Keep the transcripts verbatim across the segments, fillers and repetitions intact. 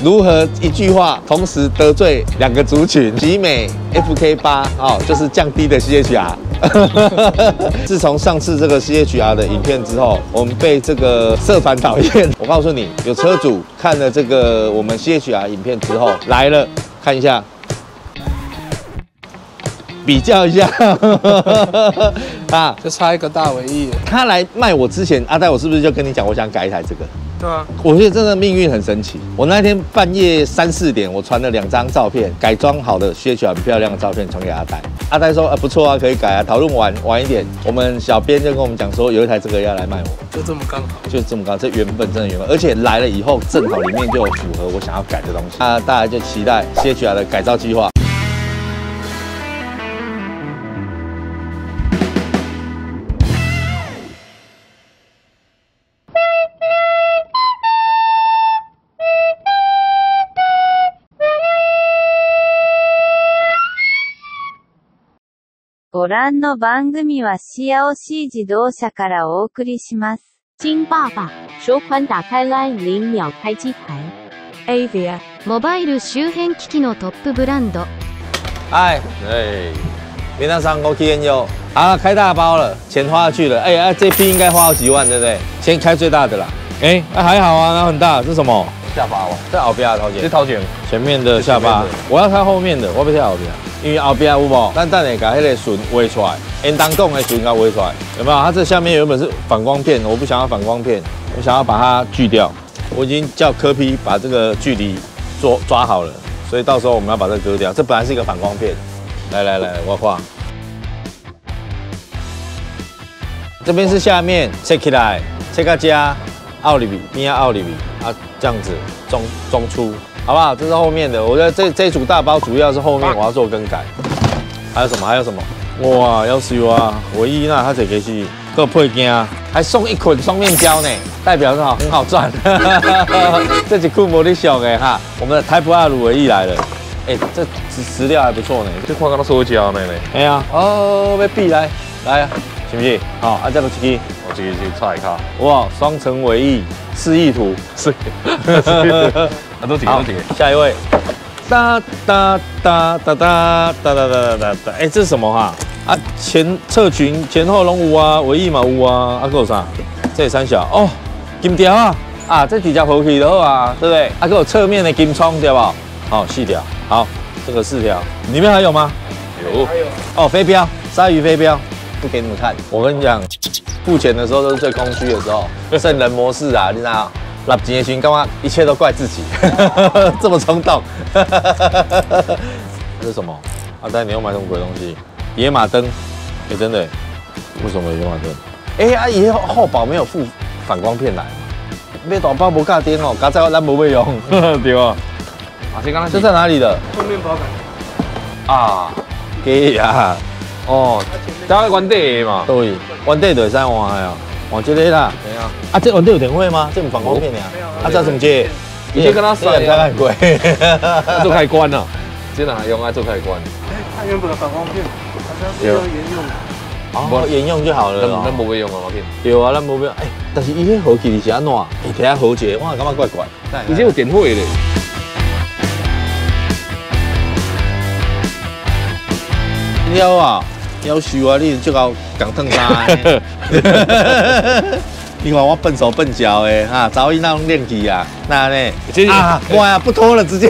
如何一句话同时得罪两个族群？集美 F K 八哦，就是降低的 C H R。自从上次这个 C H R 的影片之后，我们被这个社团讨厌。我告诉你，有车主看了这个我们 C H R 影片之后来了，看一下。 比较一下啊， 就差一个大尾翼。 他来卖我之前，阿呆，我是不是就跟你讲，我想改一台这个？ 对啊， 我觉得真的命运很神奇。我那天半夜三四点，我传了两张照片，改装好的 C H R 很漂亮的照片传给阿呆。阿呆说，啊不错啊，可以改啊。讨论完晚一点，我们小编就跟我们讲说，有一台这个要来卖我， 就这么刚好， 就这么刚，这原本真的原本，而且来了以后，正好里面就有符合我想要改的东西。那大家就期待 C H R 的改造计划。 ご覧の番組はシアオシ自動車からお送りします。 金爸爸说宽打开 Line 零秒开机台 Avia モバイル周辺機器のトップブランド。 哎哎，皆さんごきげんよう。啊，开大包了，钱花下去了。哎哎，这批应该花好几万，对不对？先开最大的啦。哎，那还好啊，那很大，这是什么？ 下巴哇， 这后边啊，桃姐。 这头前前面的下巴，我要开后面的，我不要后边。 因为后边有无，咱等下把那个绳挖出来，沿当讲的绳给它挖出来，有没有？它这下面原本是反光片，我不想要反光片，我想要把它锯掉。我已经叫柯 P 把这个距离抓抓好了，所以到时候我们要把这个割掉。这本来是一个反光片，来来来，我画。这边是下面切起来，切个加奥利比，边奥利比啊，这样子中中出。 好不好？这是后面的，我觉得这这一组大包主要是后面我要做更改。还有什么？还有什么？哇，要死我啊！唯一那它这个是各配件，还送一捆双面胶呢，代表是好很好赚。这几库摩的小的哈，我们的台普二鲁唯一来了。哎、欸，这石石料还不错呢。 这看到都塑胶呢呢。 哎呀，哦，要比来来啊，是不是？好、哦，啊，这个一支， 我这个是菜卡。 哇，双层尾翼，示意图， 是。啊，都点都点。 下一位，哒哒哒哒哒哒哒哒哒哒。哎，这是什么哈？啊，前侧裙前后拢有啊，尾翼嘛有啊，啊，还有啥？这三小哦，金条啊，啊，这底下回去的好啊，对不对？啊，还有侧面的金窗对吧？好，细条，好，这个四条，里面还有吗？ 有， 还有哦，飞镖，鲨鱼飞镖，不给你们看。我跟你讲，付钱的时候都是最空虚的时候，圣人模式啊，你知道？ 拿钱的时候，干嘛一切都怪自己，这么冲动。这是什么？阿呆，你又买什么鬼东西？野马灯，哎，真的，为什么有野马灯？哎，阿姨后保没有附反光片来，买大包无价电哦，刚才我咱无会用，对吧？ 啊，这刚才这在哪里的？ 后面保杆啊，给呀，哦， 这个原地的嘛， 对，原地就会使换呀。 换这个啦，对啊，啊这原地有电话吗？这不反光片呀？啊这怎么接？ 你先跟他甩啊，很贵， 做开关啊，这哪用啊做开关？ 它原本的反光片，好像是要沿用的。 哦，沿用就好了。 咱咱不会用反光片。 有啊，咱不会用。哎，但是伊迄好气是安怎？哎，睇下好节，我感觉怪怪。 已经有点会了。 了啊！ 夭寿啊！你足够讲烫衫的，你看我笨手笨脚的哈，早已那种练气啊，那呢？啊，哇呀，不拖了，直接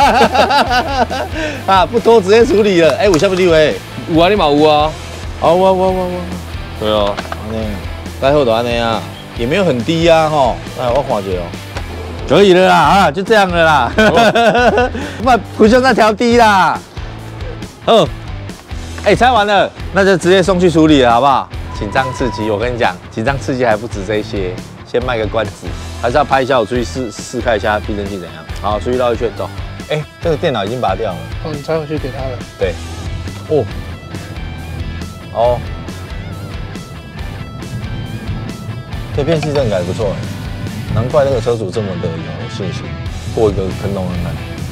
啊，不拖直接处理了。哎、欸，有啥物你喂？ 有啊，你嘛有啊。 哦，我我我我。 对啊， 安尼，该好就安尼啊，也没有很低啊吼。哎，我看一下哦，可以了啦，啊，就这样了啦。不，不需要再调低啦。嗯。 哎，拆完了，那就直接送去处理了，好不好？紧张刺激，我跟你讲，紧张刺激还不止这些，先卖个关子，还是要拍一下，我出去试试看一下避震器怎样。好，出去绕一圈走。哎，这个电脑已经拔掉了。 哦，你拆回去给他了。 对。哦。哦。这片系真改得不错哎，难怪那个车主这么的有信心，过一个坑洞看看。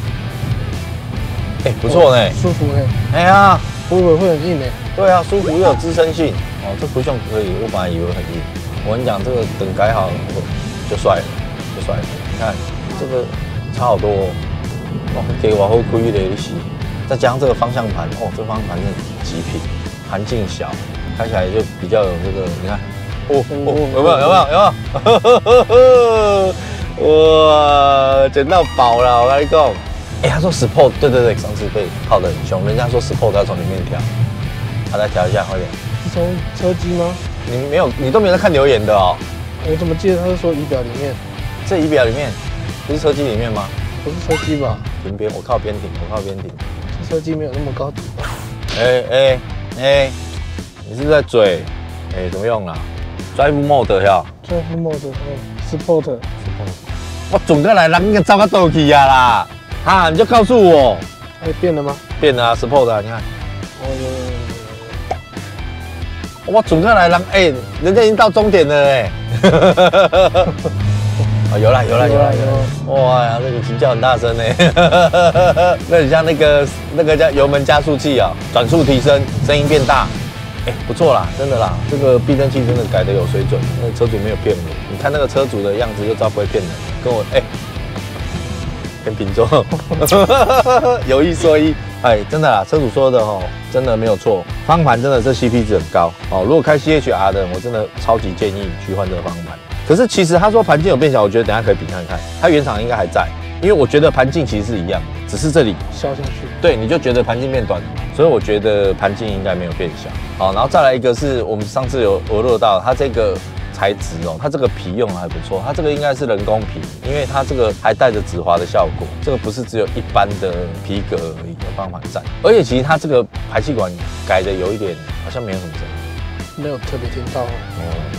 哎，不错呢， 舒服呢。 哎呀。 不会会很硬诶， 对啊，舒服又有支撑性哦，这不像可以，我本来以为很硬。我跟你讲，这个等改好就帅了，就帅了。你看这个差好多哦。哦，给我好亏的一些，再加上这个方向盘，哦，这个方向盘真的极品，盘径小，开起来就比较有这个，你看，哦哦，有没有有没有有没有？哇，捡到宝了！我跟你讲，哎，他说 Sport， 对对对，上次被泡得很凶，人家说 Sport 要从里面调，他再调一下，快点。 是从车机吗？ 你没有，你都没有在看留言的哦。 我怎么记得他是说仪表里面？ 这仪表里面不是车机里面吗？ 不是车机吧？ 边边，我靠边停，我靠边停。 车机没有那么高级吧？ 哎哎哎，你是不是在嘴？哎，怎么用啦 ？Drive Mode 呀 ？Drive Mode， Sport。 我准个来，人个糟个倒去呀啦！哈，你就告诉我。 哎，变了吗？ 变了啊 ，Sport 啊，你看。 哦有。 我准个来，人哎，人家已经到终点了哎。哦，有啦有啦有啦有啦！哇呀，那个琴叫很大声呢，那很像那个那个叫油门加速器啊，转速提升，声音变大，哎，不错啦，真的啦，这个避震器真的改得有水准，那个车主没有骗我，你看那个车主的样子就知道不会骗人，跟我哎，跟平座，有一说一，哎，真的啦，车主说的哦，真的没有错，方向盘真的这 C P 值很高哦，如果开 C H R 的，我真的超级建议去换这个方向盘。可是其实他说盘径有变小，我觉得等一下可以比看看，它原厂应该还在，因为我觉得盘径其实是一样的，只是这里消下去。对， 你就觉得盘径变短了，所以我觉得盘径应该没有变小。好，然后再来一个是我们上次有俄论到它这个材质哦，它这个皮用的还不错，它这个应该是人工皮，因为它这个还带着止滑的效果，这个不是只有一般的皮革而已，有方向盘在，而且其实它这个排气管改的有一点好像没有什么声音， 没有特别听到哦。 对。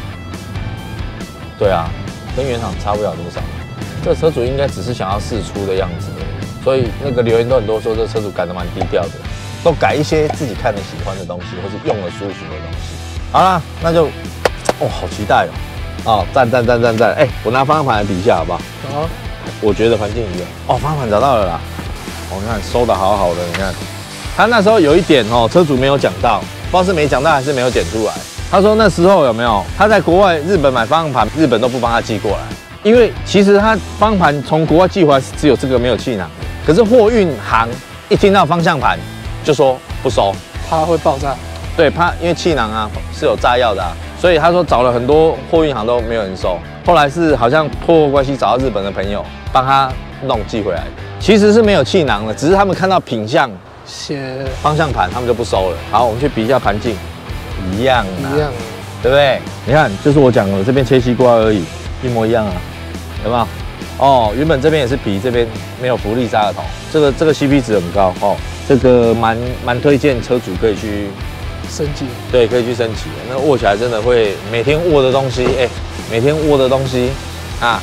对啊，跟原厂差不了多少。这个车主应该只是想要试出的样子，所以那个留言都很多说这车主改得蛮低调的，都改一些自己看了喜欢的东西，或是用了舒服的东西。好啦，那就哦，好期待哦！哦，赞赞赞赞赞！哎，我拿方向盘来比一下好不好？ 好。 我觉得环境一样。哦，方向盘找到了啦！我、哦、看收的好好的，你看，他那时候有一点哦，车主没有讲到，不知道是没讲到还是没有剪出来。他说那时候有没有他在国外日本买方向盘，日本都不帮他寄过来，因为其实他方向盘从国外寄回来只有这个没有气囊，可是货运行一听到方向盘就说不收， 怕会爆炸。 对，怕因为气囊啊是有炸药的啊，所以他说找了很多货运行都没有人收，后来是好像托关系找到日本的朋友帮他弄寄回来的，其实是没有气囊的，只是他们看到品相写方向盘他们就不收了。好，我们去比一下盘径。一样啊， 一样， 对不对？你看，就是我讲的，这边切西瓜而已，一模一样啊，有没有？哦，原本这边也是皮，这边没有浮力刹的头，这个这个 C P 值很高哦，这个蛮蛮推荐车主可以去升级， 对，可以去升级。那握起来真的会每天握的东西，哎，每天握的东西啊，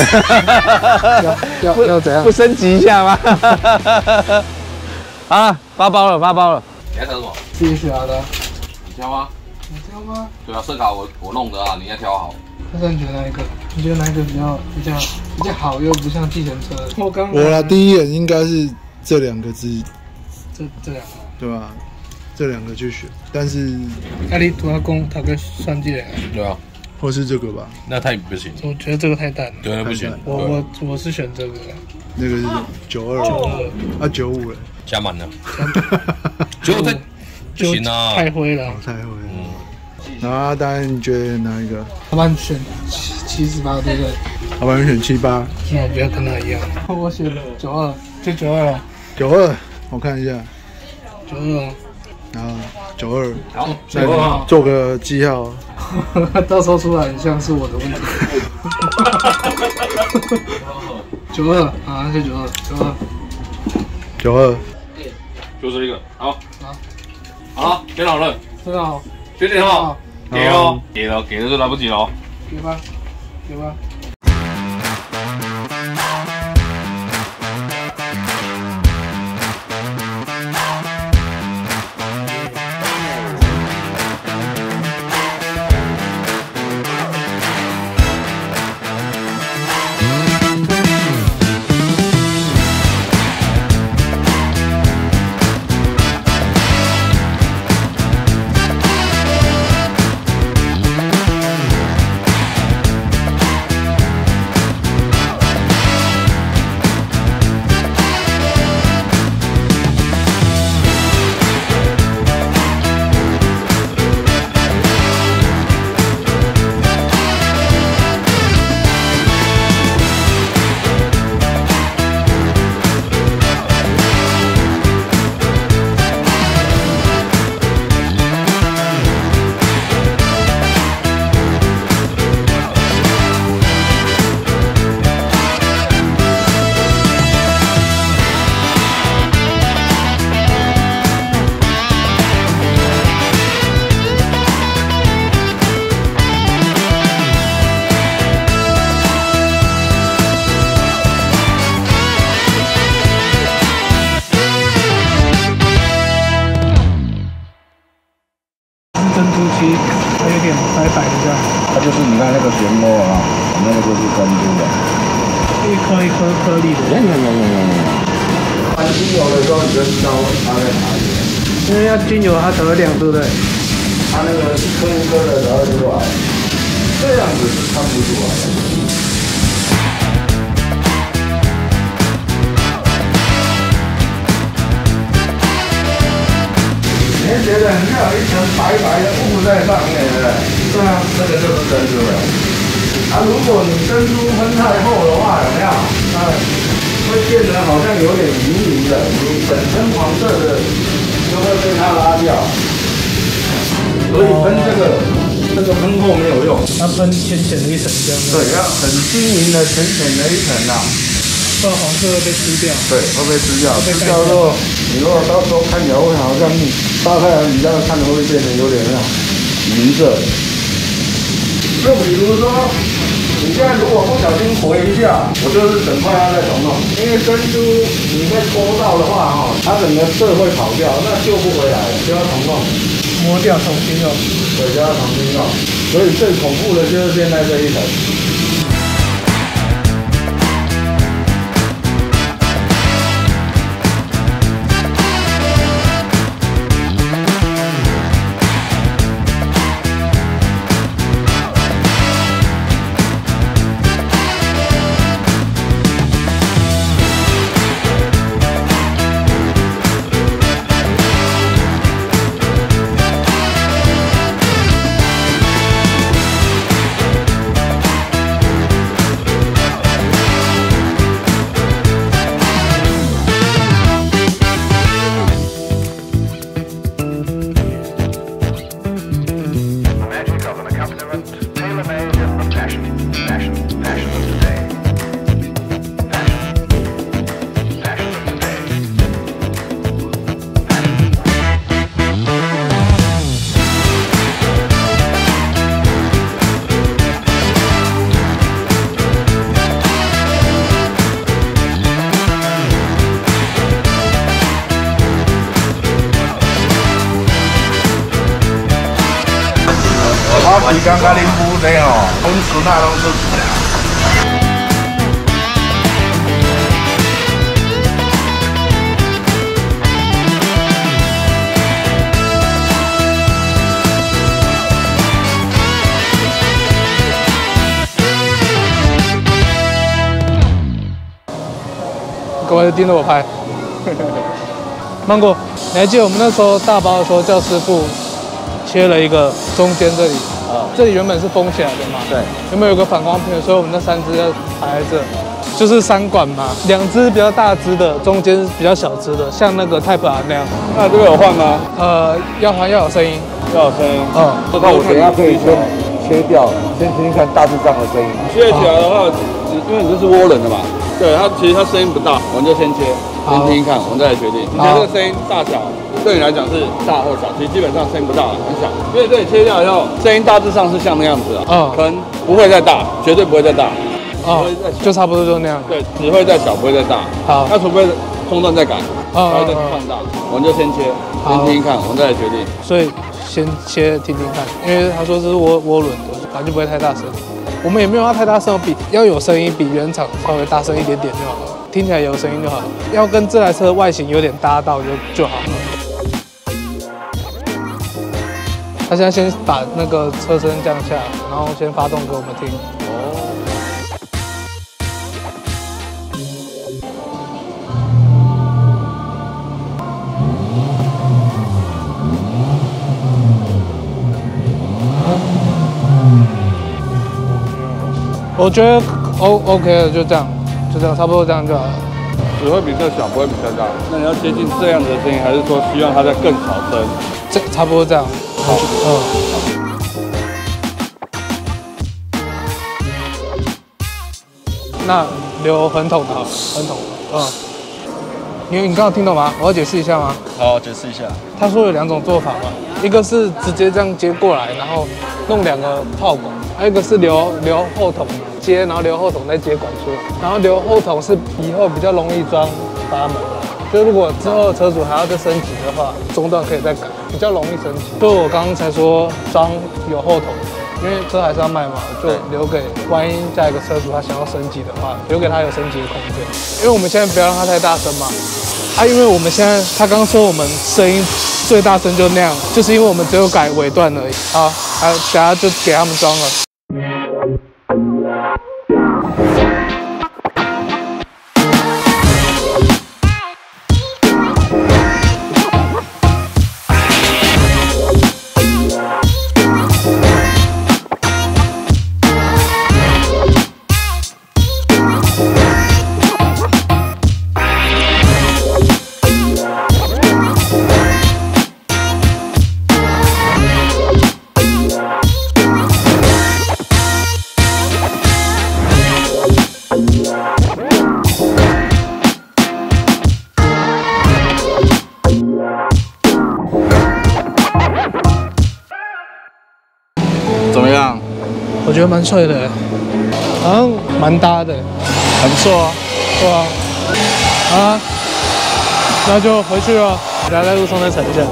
要要要怎样？ 不升级一下吗？好了，发包了，发包了。 你在挑什么？ 自己选的。 挑吗？ 你挑吗？ 对啊，色卡我我弄的啊，你要挑好。 那你觉得哪一个？你觉得哪一个比较比较比较好，又不像计程车？我刚我啦，第一眼应该是这两个字， 这这两个， 对吧？这两个去选，但是阿里图阿公他跟算计的， 对啊， 或是这个吧， 那太不行。 我觉得这个太淡了， 对，那不行。 我我我是选这个， 那个是九二， 九二啊九五了， 加满了，九五太不行啊， 太灰了， 太灰了。然后阿丹，你觉得哪一个？ 要不然选七七十八，对不对？ 要不然选七八。 那我不要跟他一样，我选九二，就九二了。 九二，我看一下。 九二。 然后九二， 好， 那你做个记号。 到时候出来很像是我的问题。九二啊，那就九二，九二。 九二。 就这一个，好。好。好了，选好了。 真的好。 决定好，给哦，给了，给了就来不及了。 给吧，给吧。 面白白的这样。 它就是你看那个漩涡啊，那个就是珍珠的， 一颗一颗颗粒的。 有有有有有有。含精油的时候你就知道它在哪里。 因为要精油它才会亮，对不对？ 它那个一颗一颗的才会出来，这样子是看不出来的。 你会觉得很像有一层白白的雾在上面，对不对？对啊，这个就是珍珠了。啊，如果你珍珠分太厚的话，有没有？啊，会变得好像有点莹莹的，你本身黄色的就会被它拉掉。所以喷这个，这个喷后没有用， 它喷浅浅的一层这样。 对，要很均匀的、浅浅的一层啊。 不然黄色会被吃掉， 对，会被吃掉。吃掉之后，你如果到时候看起来会好像大太阳底下看的会变得有点那种银色。就比如说，你现在如果不小心回一下，我就是整块要再重弄，因为珍珠你会勾到的话，哈，它整个色会跑掉，那救不回来了，就要重弄， 磨掉重新用。 对，就要重新弄。所以最恐怖的就是现在这一层。 我是刚刚啉乌的哦，温泉那拢是。 各位盯着我拍。芒果，你还记得我们那时候大包的时候，叫师傅切了一个中间这里。 这里原本是封起来的嘛，对，原本有个反光片，所以我们那三只要排在这，就是三管嘛，两只比较大只的，中间比较小只的，像那个 Type R 那样。 那这个有换吗？ 呃，要换要有声音， 要有声音。 嗯， 那我等一下可以先切掉，先听听看大致上的声音。 切起来的话，因为你这是涡轮的嘛，对它其实它声音不大，我们就先切，先听听看，我们再来决定。你觉得这个声音大小？ 对你来讲是大或小，其实基本上声音不大，很小。因为这里切掉以后，声音大致上是像那样子啊，嗯，可能不会再大，绝对不会再大， 哦，就差不多就那样。 对，只会再小，不会再大。 好， 那除非空段再改，才会再放大。我们就先切，先听听看，我们再来决定。 所以先切听听看，因为他说这是涡涡轮的，反正就不会太大声。我们也没有要太大声，比要有声音比原厂稍微大声一点点就好了，听起来有声音就好了。要跟这台车的外形有点搭到就就好了。 他现在先把那个车身降下，然后先发动给我们听。哦。我觉得 O OK 了，就这样，就这样，差不多这样就好了。 只会比这小，不会比这大。那你要接近这样的声音，还是说希望它再更小声？ 这差不多这样。 好，嗯。那留横筒的，横筒，嗯。你你刚刚听懂吗？我要解释一下吗？ 好，解释一下。 他说有两种做法嘛，一个是直接这样接过来，然后弄两个炮管，还有一个是留留后筒接，然后留后筒再接管出来，然后留后筒是以后比较容易装阀门， 就如果之后车主还要再升级的话，中段可以再改，比较容易升级。就我刚刚才说装有后头，因为车还是要卖嘛，就留给万一下一个车主他想要升级的话，留给他有升级的空间。因为我们现在不要让它太大声嘛，啊，因为我们现在他刚说我们声音最大声就那样，就是因为我们只有改尾段而已。好，还有等下就给他们装了。 怎么样？ 我觉得蛮帅的，好像蛮搭的， 还不错啊。 对啊，啊，那就回去了，等下在路上再踩一下。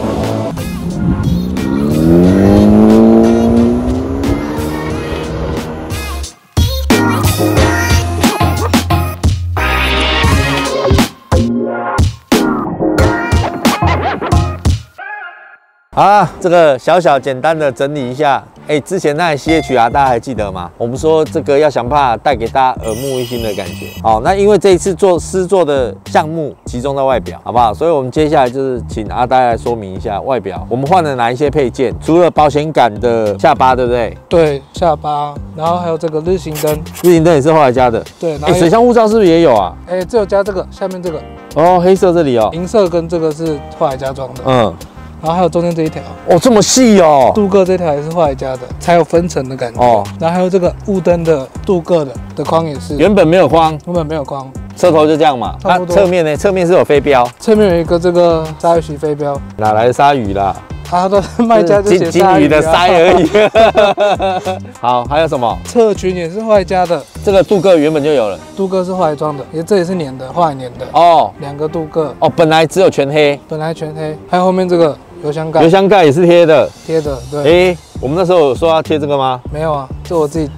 好啦，这个小小简单的整理一下。哎，之前那台 C H R 大家还记得吗？我们说这个要想办法带给大家耳目一新的感觉。好，那因为这一次做施作的项目集中在外表，好不好？所以我们接下来就是请阿呆来说明一下外表，我们换了哪一些配件？除了保险杆的下巴，对不对？ 对，下巴，然后还有这个日行灯， 日行灯也是后来加的。 对， 哎，水箱护罩是不是也有啊？ 哎，只有加这个，下面这个。 哦，黑色这里哦。 银色跟这个是后来加装的。 嗯。 然后还有中间这一条， 哦，这么细哦， 镀铬这条也是后来加的，才有分层的感觉。哦，然后还有这个雾灯的镀铬的的框也是， 原本没有框， 原本没有框， 车头就这样嘛。那侧面呢？侧面是有飞镖， 侧面有一个这个鲨鱼鳍飞镖， 哪来的鲨鱼啦？ 他的卖家就写金鱼的鳃而已。好，还有什么？ 侧裙也是后来加的， 这个镀铬原本就有了， 镀铬是后来装的，也这也是粘的，后来粘的。 哦， 两个镀铬。 哦，本来只有全黑， 本来全黑，还有后面这个。油箱盖， 油箱盖也是贴的， 贴的，对。 哎、欸，我们那时候有说要贴这个吗？ 没有啊，这我自己，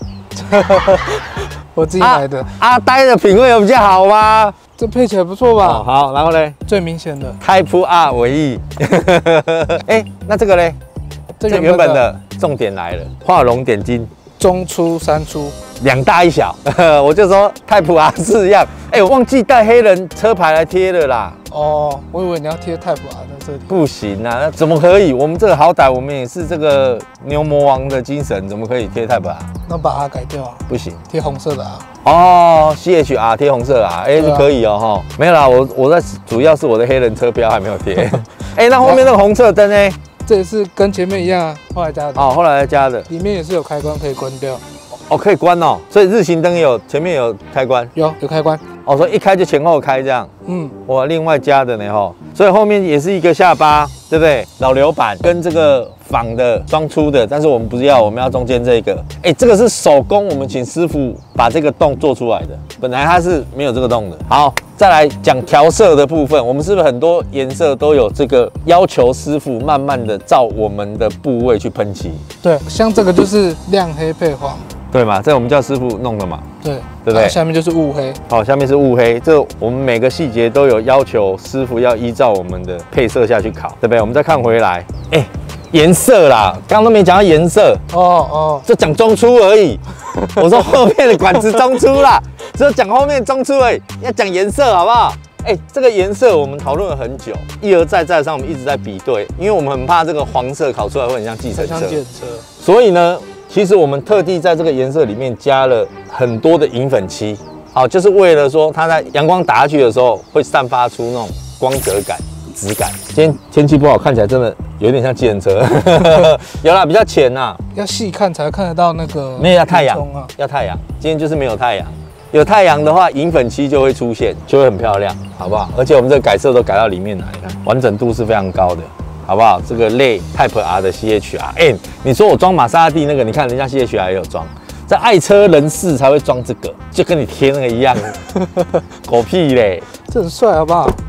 我自己买的。 阿、啊、呆的品味有比较好吗？ 这配起来不错吧？ 哦、好，然后嘞， 最明显的 Type R 尾翼。哎、欸，那这个嘞？这原本的重点来了，画龙点睛， 中粗三粗。 两大一小，我就说Type R 式样。哎、欸，我忘记带黑人车牌来贴了啦。 哦，我以为你要贴 Type R 在这里。 不行啊，那怎么可以？我们这个好歹我们也是这个牛魔王的精神，怎么可以贴 Type R？ 那把它改掉啊？ 不行， 贴红色的啊。 哦 ，C H R 贴红色啊？哎、欸，是、啊、可以哦哈。没有啦，我我在主要是我的黑人车标还没有贴。哎、欸，那后面那个红色灯呢？ 这也是跟前面一样啊，后来加的。 哦，后来加的。 里面也是有开关可以关掉。 哦，可以关哦，所以日行灯有前面有开关， 有有开关。 哦，所以一开就前后开这样。 嗯， 哇，另外加的呢哈，所以后面也是一个下巴，对不对？老流板跟这个仿的装出的，但是我们不是要，我们要中间这个。哎，这个是手工，我们请师傅把这个洞做出来的，本来它是没有这个洞的。好，再来讲调色的部分，我们是不是很多颜色都有这个要求师傅慢慢的照我们的部位去喷漆？ 对，像这个就是亮黑配黄。 对嘛，这我们叫师傅弄的嘛， 对， 对不对？ 下面就是雾黑， 好，下面是雾黑，这我们每个细节都有要求，师傅要依照我们的配色下去烤，对不对？我们再看回来，哎，颜色啦，刚刚都没讲到颜色， 哦哦， 就讲中粗而已。我说后面的管子中粗啦，只有讲后面中粗而已，要讲颜色好不好？哎，这个颜色我们讨论了很久，一而再再而三，我们一直在比对，因为我们很怕这个黄色烤出来会很像计程车， 像计程车， 所以呢。其实我们特地在这个颜色里面加了很多的银粉漆，好，就是为了说它在阳光打下去的时候会散发出那种光泽感、质感。今天天气不好，看起来真的有点像计程车，有啦，比较浅呐， 要细看才看得到那个。 没有要太阳啊，要太阳。今天就是没有太阳，有太阳的话，银粉漆就会出现，就会很漂亮，好不好？而且我们这个改色都改到里面来，看完整度是非常高的。好不好？这个类 Type R 的 C H R， 哎、欸，你说我装玛莎拉蒂那个，你看人家 C H R 也有装，在爱车人士才会装这个，就跟你贴那个一样，狗屁嘞！ 这很帅，好不好？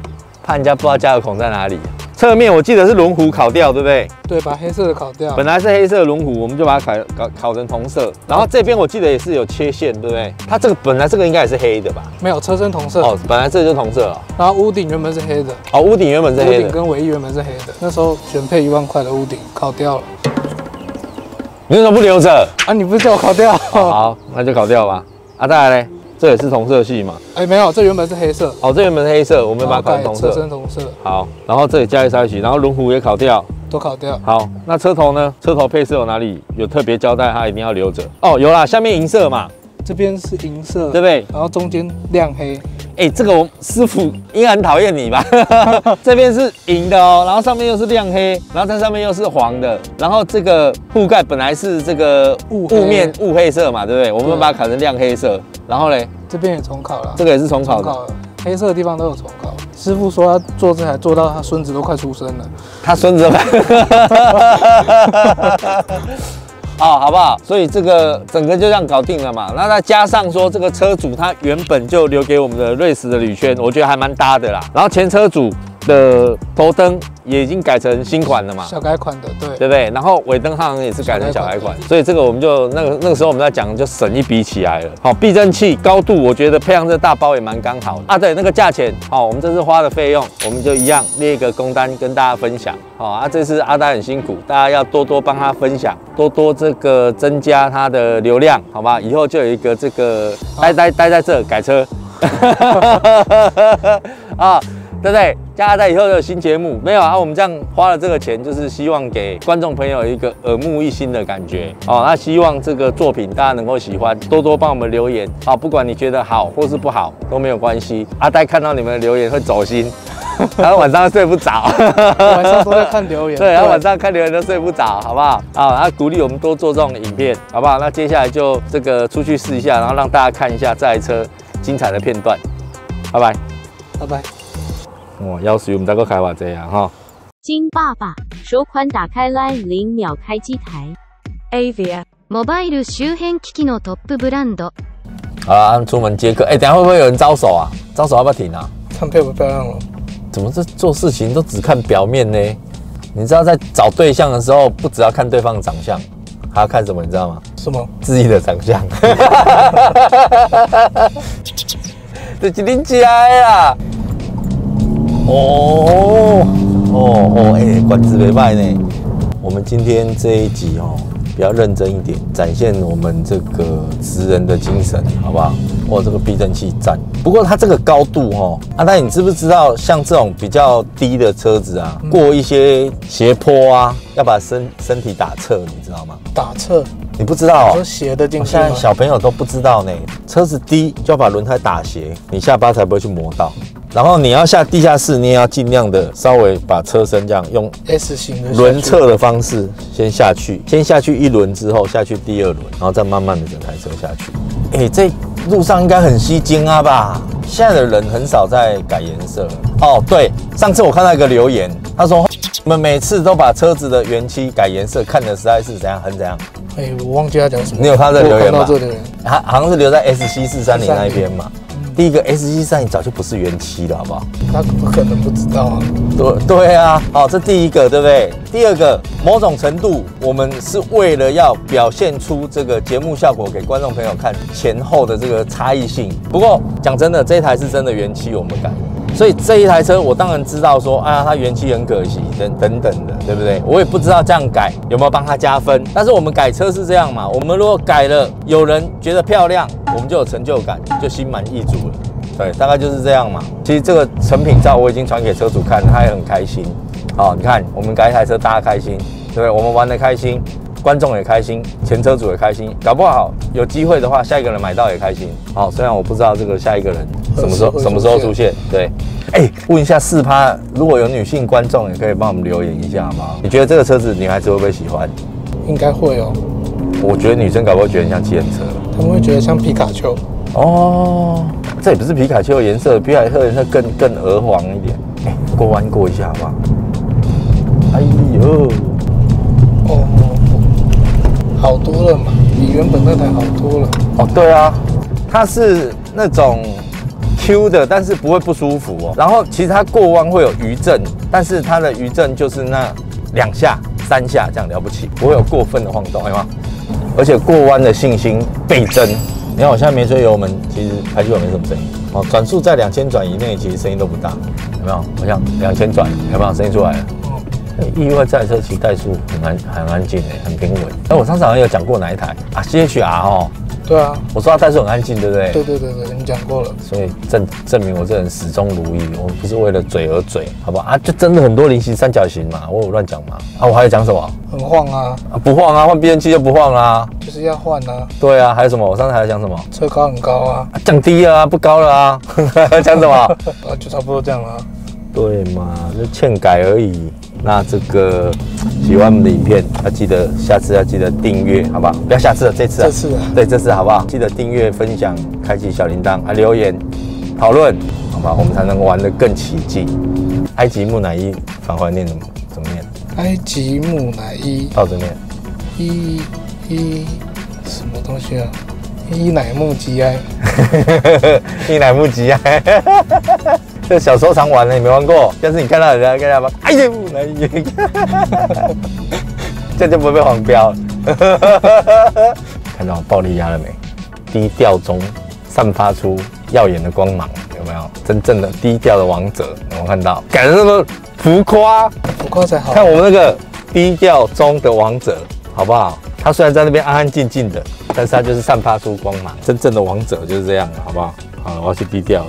怕人家不知道加油孔在哪里。侧面我记得是轮毂烤掉，对不对？ 对，把黑色的烤掉。 本来是黑色的轮毂，我们就把它烤烤烤成同色。然后这边我记得也是有切线，对不对？它这个本来这个应该也是黑的吧？ 没有，车身同色。 哦，本来这就同色了。 然后屋顶原本是黑的。 哦，屋顶原本是黑的。 屋顶跟尾翼原本是黑的。那时候选配一万块的屋顶，烤掉了。 你为什么不留着？ 啊，你不是叫我烤掉？ 哦、好，那就烤掉吧。啊，再来嘞。这也是同色系嘛？ 哎，没有，这原本是黑色。 哦，这原本是黑色，我们把它烤成同色。 车身同色。 好，然后这里加一在一起，然后轮毂也烤掉， 都烤掉。 好，那车头呢？车头配色有哪里有特别交代？它一定要留着。哦，有啦，下面银色嘛， 这边是银色， 对不对？ 然后中间亮黑。 哎，这个我师傅应该很讨厌你吧？这边是银的哦，然后上面又是亮黑，然后在上面又是黄的，然后这个护盖本来是这个雾面雾黑色嘛，对不对？我们把它烤成亮黑色，然后嘞， 这边也重烤了， 这个也是重烤的， 黑色的地方都有重烤。师傅说他做这台做到他孙子都快出生了， 他孙子都快。哦，好不好？所以这个整个就这样搞定了嘛。那再加上说，这个车主他原本就留给我们的瑞士的铝圈，我觉得还蛮搭的啦。然后前车主的头灯也已经改成新款了嘛， 小改款的，对， 对不对？然后尾灯好像也是改成小改款，所以这个我们就那个那个时候我们在讲就省一笔起来了。好，避震器高度我觉得配上这大包也蛮刚好的啊。对，那个价钱，好，我们这次花的费用我们就一样列一个工单跟大家分享。好啊，这次阿呆很辛苦，大家要多多帮他分享，多多这个增加他的流量，好吧？以后就有一个这个待待待在这改车啊。对不对？加拿大以后有新节目没有啊？我们这样花了这个钱，就是希望给观众朋友一个耳目一新的感觉哦。那希望这个作品大家能够喜欢，多多帮我们留言啊、哦。不管你觉得好或是不好都没有关系。阿呆看到你们的留言会走心，然后晚上睡不着， 晚上都在看留言。 对，然后晚上看留言都睡不着，好不好？啊，他鼓励我们多做这种影片，好不好？那接下来就这个出去试一下，然后让大家看一下这台车精彩的片段。拜拜， 拜拜。 哦，要是我们再个开话这样哈。 金爸爸首款打开 Line 零秒开机台 Avia モバイル周辺機器のトップブランド。 好了，出门接客。哎、欸，等一下会不会有人招手啊？招手要不要停啊？ 看漂不漂亮了？ 怎么这做事情都只看表面呢？你知道在找对象的时候，不只要看对方的长相，还要看什么？你知道吗？ 什么？ 自己的长相。这是你家的啦。哦哦哦，哎、欸，管子没卖呢。我们今天这一集哦，比较认真一点，展现我们这个职人的精神，好不好？哇，这个避震器赞。不过它这个高度哦，阿呆，你知不知道，像这种比较低的车子啊，嗯、过一些斜坡啊，要把身身体打侧，你知道吗？ 打侧？你不知道、哦？ 说斜的进去吗？ 现在小朋友都不知道呢。车子低就要把轮胎打斜，你下巴才不会去磨到。然后你要下地下室，你也要尽量的稍微把车身这样用 S 型的轮侧的方式先下去，先下去一轮之后下去第二轮，然后再慢慢的整台车下去。哎，这路上应该很吸睛啊吧？现在的人很少在改颜色哦。对，上次我看到一个留言，他说你们每次都把车子的原漆改颜色，看的实在是怎样，很怎样。 哎，我忘记他讲什么。 你有看到这个留言吗？ 我看到这个留言， 他好像是留在 S C 四三零那一边嘛。第一个 S C 三零早就不是原漆了，好不好？ 他不可能不知道啊。 对对啊，好，这第一个对不对？第二个，某种程度我们是为了要表现出这个节目效果给观众朋友看前后的这个差异性。不过讲真的，这一台是真的原漆，我们改。所以这一台车我当然知道说，哎呀，它原漆很可惜，等等等的，对不对？我也不知道这样改有没有帮它加分。但是我们改车是这样嘛，我们如果改了，有人觉得漂亮，我们就有成就感，就心满意足了。对，大概就是这样嘛。其实这个成品照我已经传给车主看，他也很开心。好，你看我们改一台车，大家开心，对不对？我们玩得开心，观众也开心，前车主也开心，搞不好有机会的话，下一个人买到也开心。好，虽然我不知道这个下一个人什么时候什么时候出现，对。哎，问一下四趴，如果有女性观众，也可以帮我们留言一下好不好？你觉得这个车子女孩子会不会喜欢？ 应该会哦。我觉得女生搞不好觉得很像计程车， 他们会觉得像皮卡丘。 哦，这也不是皮卡丘的颜色，皮卡丘的颜色更更鹅黄一点。哎，过弯过一下好不好？哎呦， 哦，好多了嘛，比原本那台好多了。 哦，对啊，它是那种 Q 的，但是不会不舒服哦。然后其实它过弯会有余震，但是它的余震就是那两下、三下这样了不起，不会有过分的晃动，有没有？而且过弯的信心倍增。你看我现在没吹油门，其实排气管没什么声音哦。转速在两千转以内，其实声音都不大，有没有？我想两千转，有没有声音出来了？意外这台车其实怠速很安很安静诶，很平稳。哎，我上次好像有讲过哪一台啊 ？C H R 哦。 对啊， 我说它怠速很安静，对不对？ 对对对对，你讲过了。 所以证证明我这人始终如一，我不是为了嘴而嘴，好不好啊？就真的很多菱形三角形嘛，我有乱讲嘛？啊，我还要讲什么？ 很晃啊！ 啊，不晃啊，换变速器就不晃啦。 就是要换啊。 对啊，还有什么？我上次还要讲什么？ 车高很高啊， 啊降低了啊，不高了啊。讲什么？ 啊，就差不多这样了、啊。 对嘛，就欠改而已。那这个喜欢我们的影片，要记得下次要记得订阅，好不好？不要下次了，这次啊， 这次啊， 对，这次好不好？记得订阅、分享、开启小铃铛啊，留言讨论，好吧？我们才能玩得更起劲。埃及木乃伊返回念怎么怎么念？ 埃及木乃伊， 倒着念。 伊伊什么东西啊？伊乃木吉埃。 伊乃木吉埃。这小时候常玩的，你没玩过？但是你看到人家跟他说哎呀木乃伊，这样就不会被黄标。看到暴力鸭了没？低调中散发出耀眼的光芒，有没有？真正的低调的王者，有没有看到？改得那么浮夸， 浮夸才好。 看我们那个低调中的王者，好不好？他虽然在那边安安静静的，但是他就是散发出光芒。真正的王者就是这样，好不好？好了，我要去低调了。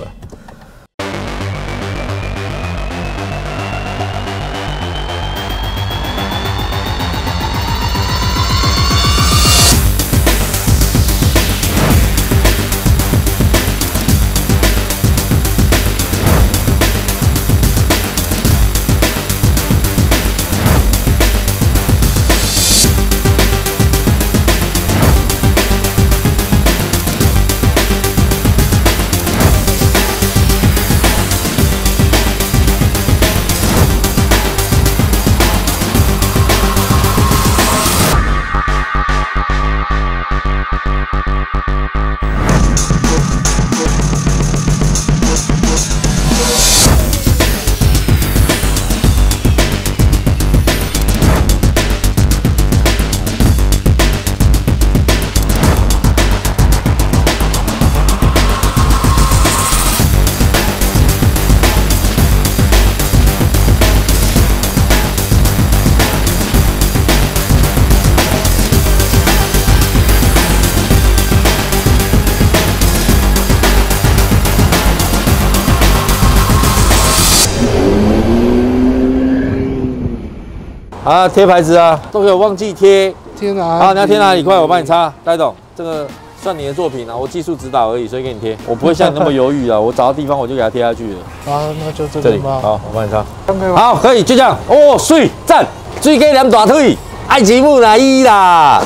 啊，贴牌子啊，都有忘记贴。 贴哪？ 好，你要贴哪里？快，我帮你擦。戴董，这个算你的作品啊，我技术指导而已，所以给你贴。我不会像你那么犹豫啊，我找到地方我就给它贴下去了。 啊，那就这这里。 吧。 好，我帮你擦。 可以吗？ 好，可以，就这样。哦，水赞，水给两大腿，埃及木乃伊啦。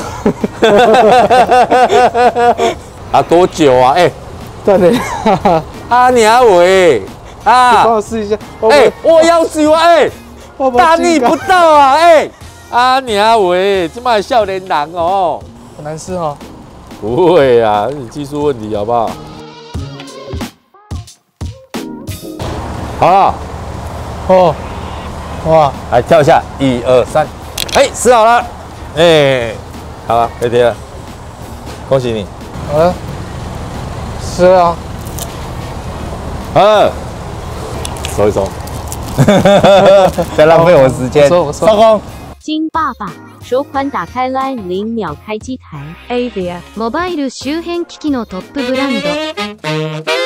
啊，多久啊？哎、欸， 对嘞。 阿娘喂，啊， 帮我试一下。 哎、欸，我要死我哎。大逆不道啊！哎、欸，阿娘喂，这么少年人哦， 很难试哦。 不会啊，是你技术问题好不好？好了， 哦，哇， 来跳一下，一二三，哎，试好了，哎、欸，好了，可以贴了，恭喜你。 好了，试啊， 好，收一收。别浪费我时间，收工。 金爸爸，首款打开 Line 零秒开机台 ，Avia モバイル周辺機器のトップブランド。